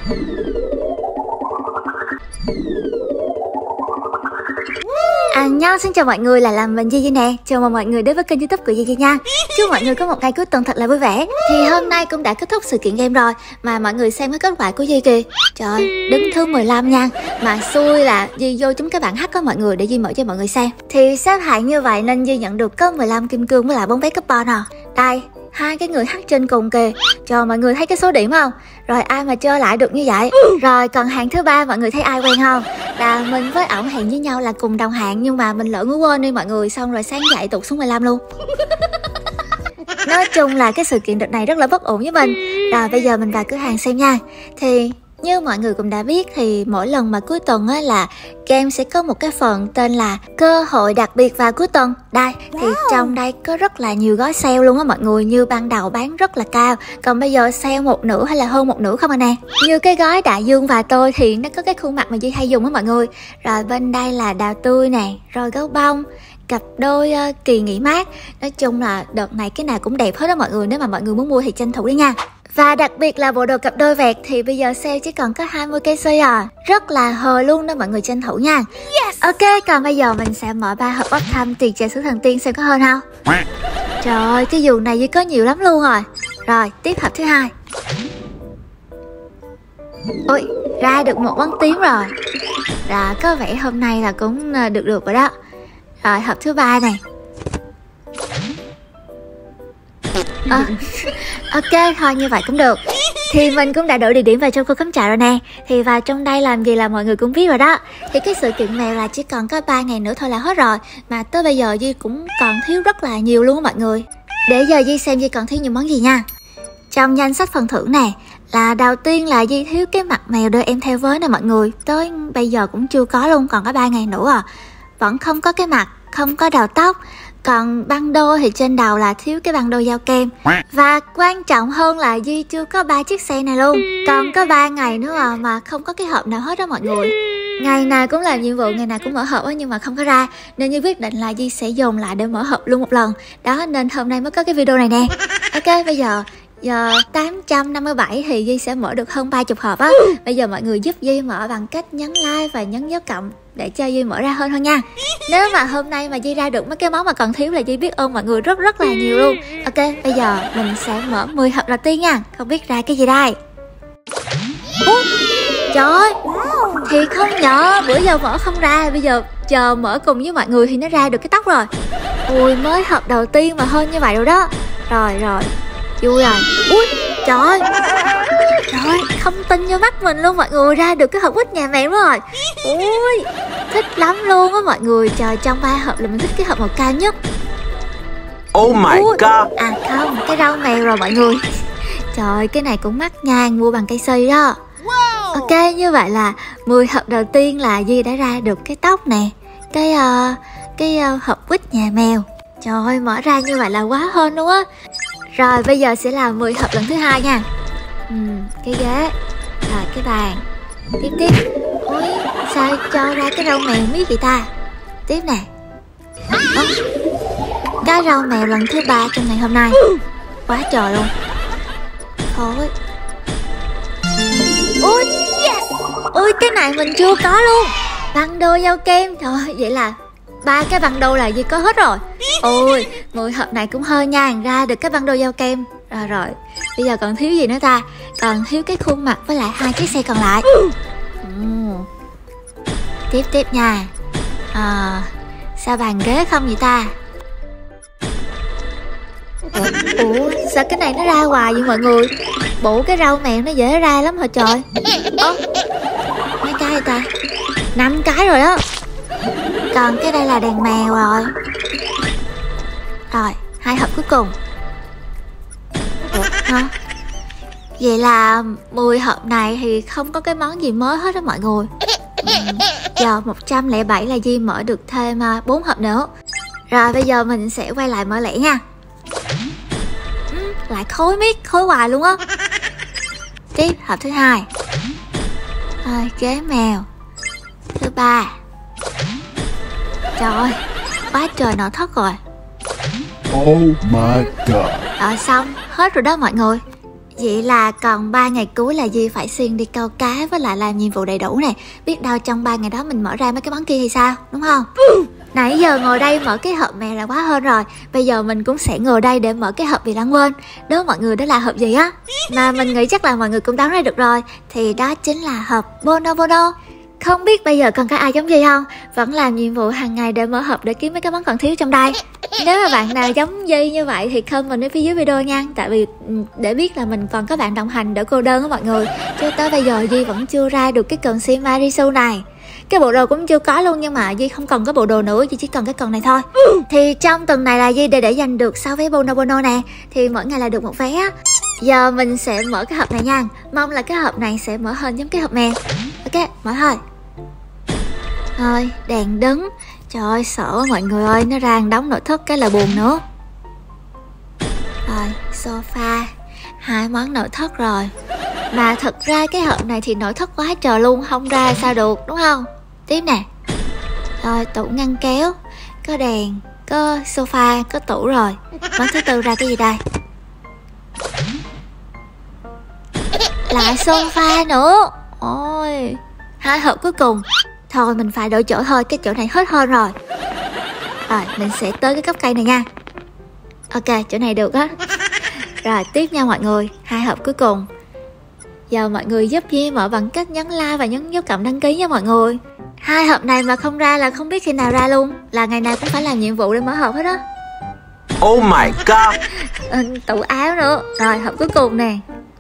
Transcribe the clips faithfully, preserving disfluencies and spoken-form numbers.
Anh nhau, xin chào mọi người, lại là mình Gigi nè. Chào mừng mọi người đến với kênh YouTube của Gigi nha. Chúc mọi người có một ngày cuối tuần thật là vui vẻ. Thì hôm nay cũng đã kết thúc sự kiện game rồi, mà mọi người xem cái kết quả của Gigi kìa. Trời, đứng thứ mười lăm nha. Mà xui là Gigi vô chúng các bạn hack có mọi người để Gigi mở cho mọi người xem. Thì xếp hạng như vậy nên Gigi nhận được có mười lăm kim cương với lại bốn vé coupon à. Đây, hai cái người hack trên cùng kìa. Cho mọi người thấy cái số điểm không? Rồi ai mà chơi lại được như vậy? Rồi còn hạng thứ ba mọi người thấy ai quen không? Là mình với ổng hẹn với nhau là cùng đồng hạng, nhưng mà mình lỡ ngủ quên đi mọi người, xong rồi sáng dậy tụt xuống mười lăm luôn. Nói chung là cái sự kiện đợt này rất là bất ổn với mình. Rồi bây giờ mình vào cửa hàng xem nha. Thì như mọi người cũng đã biết thì mỗi lần mà cuối tuần á là game sẽ có một cái phần tên là cơ hội đặc biệt vào cuối tuần. Đây, thì trong đây có rất là nhiều gói sale luôn á mọi người. Như ban đầu bán rất là cao, còn bây giờ sale một nửa hay là hơn một nửa không à nè. Như cái gói Đại Dương và Tôi thì nó có cái khuôn mặt mà Duy hay dùng á mọi người. Rồi bên đây là đào tươi nè, rồi gấu bông, cặp đôi uh, kỳ nghỉ mát. Nói chung là đợt này cái nào cũng đẹp hết đó mọi người. Nếu mà mọi người muốn mua thì tranh thủ đi nha. Và đặc biệt là bộ đồ cặp đôi vẹt thì bây giờ sale chỉ còn có hai mươi cây xê à. Rất là hời luôn đó mọi người, tranh thủ nha. Yes. Ok, còn bây giờ mình sẽ mở ba hộp bốc thăm tiền trà sữa thần tiên xem có hơn không. Trời ơi, cái dù này có nhiều lắm luôn rồi. Rồi, tiếp hộp thứ hai. Ôi, ra được một món tím rồi. Rồi, có vẻ hôm nay là cũng được được rồi đó. Rồi, hộp thứ ba này. À, ok, thôi như vậy cũng được. Thì mình cũng đã đổi địa điểm vào trong khu cắm trại rồi nè. Thì vào trong đây làm gì là mọi người cũng biết rồi đó. Thì cái sự kiện này là chỉ còn có ba ngày nữa thôi là hết rồi. Mà tới bây giờ Duy cũng còn thiếu rất là nhiều luôn á mọi người. Để giờ Duy xem Duy còn thiếu nhiều món gì nha. Trong danh sách phần thưởng nè, là đầu tiên là Duy thiếu cái mặt mèo đưa em theo với nè mọi người. Tới bây giờ cũng chưa có luôn, còn có ba ngày nữa à. Vẫn không có cái mặt, không có đầu tóc. Còn băng đô thì trên đầu là thiếu cái băng đô dao kem. Và quan trọng hơn là Duy chưa có ba chiếc xe này luôn. Còn có ba ngày nữa à, mà không có cái hộp nào hết đó mọi người. Ngày nào cũng làm nhiệm vụ, ngày nào cũng mở hộp á, nhưng mà không có ra. Nên Duy quyết định là Duy sẽ dồn lại để mở hộp luôn một lần. Đó, nên hôm nay mới có cái video này nè. Ok, bây giờ giờ tám trăm năm mươi bảy thì Duy sẽ mở được hơn ba mươi hộp á. Bây giờ mọi người giúp Duy mở bằng cách nhấn like và nhấn dấu cộng để cho Duy mở ra hơn thôi nha. Nếu mà hôm nay mà Duy ra được mấy cái món mà còn thiếu là Duy biết ơn mọi người rất rất là nhiều luôn. Ok, bây giờ mình sẽ mở mười hộp đầu tiên nha. Không biết ra cái gì đây. Ủa? Trời ơi, thì không nhỏ, bữa giờ mở không ra. Bây giờ chờ mở cùng với mọi người thì nó ra được cái tóc rồi. Ui, mới hộp đầu tiên mà hơn như vậy rồi đó. Rồi rồi, vui rồi. Ui, trời ơi, trời ơi, không tin vô mắt mình luôn mọi người, ra được cái hộp quýt nhà mèo rồi. Ui, thích lắm luôn á mọi người. Trời, trong ba hộp là mình thích cái hộp màu cam nhất. Oh my Ui, god. à không, cái rau mèo rồi mọi người. Trời, cái này cũng mắc nha, mua bằng cây si đó. Ok, như vậy là mười hộp đầu tiên là Duy đã ra được cái tóc nè, cái uh, cái uh, hộp quýt nhà mèo. Trời ơi, mở ra như vậy là quá hơn luôn á. Rồi bây giờ sẽ là mười hộp lần thứ hai nha. Ừ, cái ghế, rồi cái bàn. Tiếp tiếp. Ôi, sao cho ra cái rau mèo miết vậy ta. Tiếp nè. Ồ, cái rau mèo lần thứ ba trong ngày hôm nay. Quá trời luôn. Thôi. Ôi, yes. Ôi, cái này mình chưa có luôn. Băng đô dao kem. Trời ơi, vậy là ba cái băng đô là gì có hết rồi. Ôi, mười hộp này cũng hơi nhàn, ra được cái băng đô dao kem. Rồi rồi, bây giờ còn thiếu gì nữa ta? Còn thiếu cái khuôn mặt với lại hai chiếc xe còn lại. ừ. Tiếp tiếp nha. À, sao bàn ghế không vậy ta? Ủa, sao cái này nó ra hoài vậy mọi người? Bộ cái rau mèo nó dễ ra lắm hả trời. Ơ, mấy cái vậy ta? Năm cái rồi đó. Còn cái đây là đèn mèo rồi. Rồi, hai hộp cuối cùng. Ủa, hả? Vậy là mười hộp này thì không có cái món gì mới hết đó mọi người. ừ. Giờ một trăm lẻ bảy là Duy mở được thêm bốn hộp nữa. Rồi bây giờ mình sẽ quay lại mở lẻ nha. ừ, Lại khối miết, khối hoài luôn á. Tiếp hộp thứ hai. Rồi, ghế mèo. Thứ ba. Trời ơi, quá trời nội thất rồi. Oh my god. Rồi xong, hết rồi đó mọi người. Vậy là còn ba ngày cuối là Di phải xuyên đi câu cá với lại làm nhiệm vụ đầy đủ nè. Biết đâu trong ba ngày đó mình mở ra mấy cái món kia thì sao, đúng không? Nãy giờ ngồi đây mở cái hộp mè là quá hơn rồi. Bây giờ mình cũng sẽ ngồi đây để mở cái hộp bị lãng quên. Đó mọi người, đó là hộp gì á? Mà mình nghĩ chắc là mọi người cũng đoán ra được rồi. Thì đó chính là hộp Bono Bono. Không biết bây giờ còn có ai giống Di không? Vẫn làm nhiệm vụ hàng ngày để mở hộp để kiếm mấy cái món còn thiếu trong đây. Nếu mà bạn nào giống Di như vậy thì comment ở phía dưới video nha. Tại vì để biết là mình còn có bạn đồng hành đỡ cô đơn á mọi người. Cho tới bây giờ Di vẫn chưa ra được cái cần si Marisu này. Cái bộ đồ cũng chưa có luôn, nhưng mà Di không cần cái bộ đồ nữa, Di chỉ cần cái cần này thôi. Thì trong tuần này là Di để để giành được sáu vé Bono Bono nè. Thì mỗi ngày là được một vé á. Giờ mình sẽ mở cái hộp này nha. Mong là cái hộp này sẽ mở hên giống cái hộp mè. Ok, mở thôi. Thôi, đèn đứng. Trời ơi, sợ mọi người ơi, nó ra đóng nội thất cái là buồn nữa. Rồi, sofa. Hai món nội thất rồi. Mà thật ra cái hộp này thì nội thất quá trời luôn, không ra sao được, đúng không? Tiếp nè. Rồi, tủ ngăn kéo. Có đèn, có sofa, có tủ rồi. Món thứ tư ra cái gì đây? Lại sofa nữa. Ôi, hai hộp cuối cùng. Thôi mình phải đổi chỗ thôi, cái chỗ này hết hơn rồi. Rồi mình sẽ tới cái gốc cây này nha. Ok, chỗ này được á. Rồi tiếp nha mọi người, hai hộp cuối cùng. Giờ mọi người giúp Di mở bằng cách nhấn like và nhấn dấu cộng đăng ký nha mọi người. Hai hộp này mà không ra là không biết khi nào ra luôn. Là ngày nào cũng phải làm nhiệm vụ để mở hộp hết á. Oh my god. Ừ, tủ áo nữa. Rồi hộp cuối cùng nè.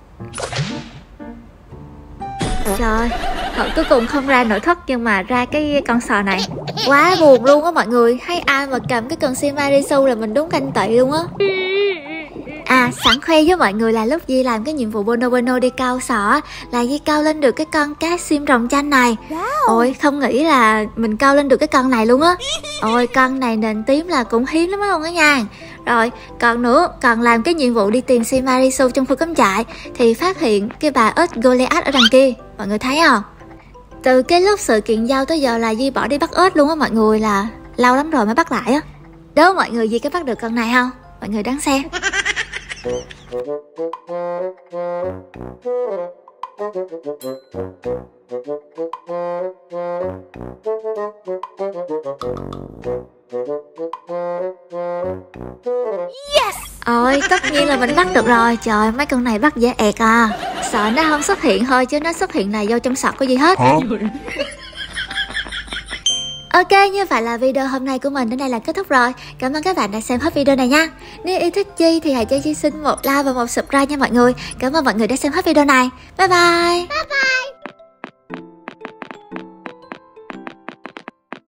Trời, hộp cuối cùng không ra nội thất nhưng mà ra cái con sò này. Quá buồn luôn á mọi người. Hay ai mà cầm cái cần si Marisu là mình đúng canh tị luôn á. À, sẵn khoe với mọi người là lúc Di làm cái nhiệm vụ Bono Bono đi câu sò là Di câu lên được cái con cá sim rồng chanh này. Ôi, không nghĩ là mình câu lên được cái con này luôn á. Ôi, con này nền tím là cũng hiếm lắm không á nha. Rồi, còn nữa, còn làm cái nhiệm vụ đi tìm si Marisu trong khu cắm trại thì phát hiện cái bà ếch Goliath ở đằng kia. Mọi người thấy không? Từ cái lúc sự kiện giao tới giờ là Di bỏ đi bắt ếch luôn á mọi người, là lâu lắm rồi mới bắt lại á. Đố mọi người Di có bắt được con này không? Mọi người đoán xem. Yes! Ôi, tất nhiên là mình bắt được rồi. Trời, mấy con này bắt dễ ẹt à. Sợ nó không xuất hiện thôi, chứ nó xuất hiện là do trong sọt có gì hết. Ok, như vậy là video hôm nay của mình đến đây là kết thúc rồi. Cảm ơn các bạn đã xem hết video này nha. Nếu yêu thích Chi thì hãy cho Chi xin một like và một subscribe nha mọi người. Cảm ơn mọi người đã xem hết video này. Bye bye. Bye bye.